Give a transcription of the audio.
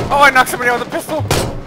Oh, I knocked somebody out with a pistol!